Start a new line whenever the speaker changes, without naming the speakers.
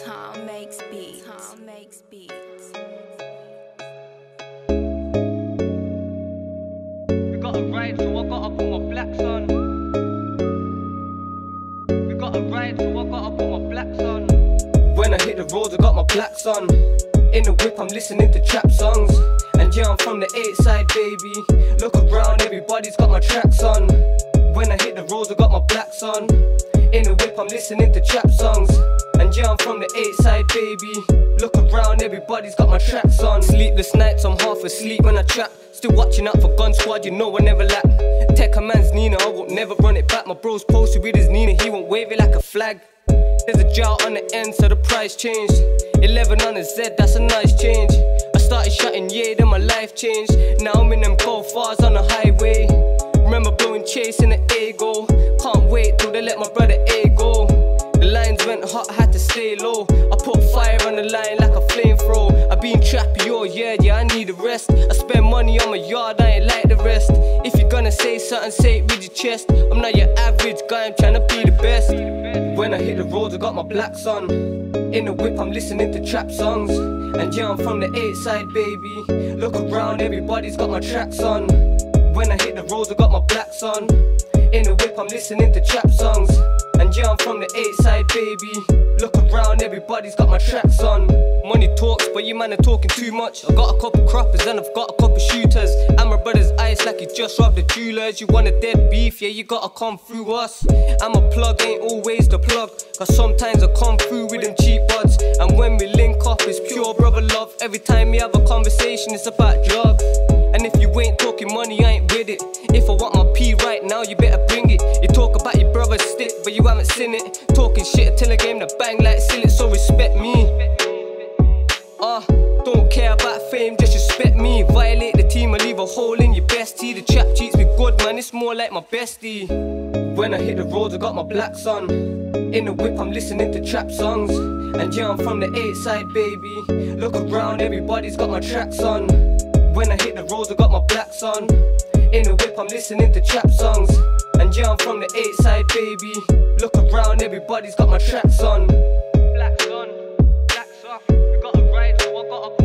Tom makes beats. Tom makes beats.
We gotta ride, so I gotta put my blacks on. We gotta ride, so I gotta put my blacks on. When I hit the road, I got my blacks on. In the whip, I'm listening to trap songs. And yeah, I'm from the 8 side, baby. Look around, everybody's got my tracks on. When I hit the road, I got my blacks on. In the whip, I'm listening to trap songs. And yeah, I'm from the 8 side, baby. Look around, everybody's got my tracks on. Sleepless nights, I'm half asleep when I trap. Still watching out for Gun Squad, you know I never lack. Tech a man's Nina, I won't never run it back. My bro's posted with his Nina, he won't wave it like a flag. There's a jar on the end, so the price changed. 11 on the Z, that's a nice change. I started shouting, yeah, then my life changed. Now I'm in them cold fars on the highway. Remember blowing chase in the A-go. Can't wait till they let my brother A go. The lines went hot, I had to stay low. I put fire on the line like a flamethrower. I been trappy, oh yeah, I need a rest. I spend money on my yard, I ain't like the rest. If you're gonna say something, say it with your chest. I'm not your average guy, I'm tryna be the best. When I hit the road, I got my blacks on. In the whip, I'm listening to trap songs. And yeah, I'm from the 8 side, baby. Look around, everybody's got my tracks on. When I hit the road, I got my blacks on. In the whip, I'm listening to trap songs. And yeah, I'm from the 8 side, baby. Look around, everybody's got my tracks on. Money talks, but you man are talking too much. I got a couple croppers and I've got a couple shooters. And my brother's ice like he just robbed the jewelers. You want a dead beef, yeah, you gotta come through us. I'm a plug, ain't always the plug. Cause sometimes I come through with them cheap buds. And when we link up, it's pure brother love. Every time we have a conversation, it's about drugs. And if you ain't talking money, I ain't with it. If I want my P right now, you better bring it. You talk about your brother's stick, but you haven't seen it. Talking shit until I game the bang like silly, so respect me. Don't care about fame, just respect me. Violate the team, I leave a hole in your bestie. The chap treats me good, man, it's more like my bestie. When I hit the road, I got my blacks on. In the whip, I'm listening to trap songs. And yeah, I'm from the 8 side, baby. Look around, everybody's got my tracks on. When I hit the road, I got my blacks on. In the whip, I'm listening to trap songs. And yeah, I'm from the 8 side, baby. Look around, everybody's got my tracks on. Blacks on, blacks off. We gotta ride, so I gotta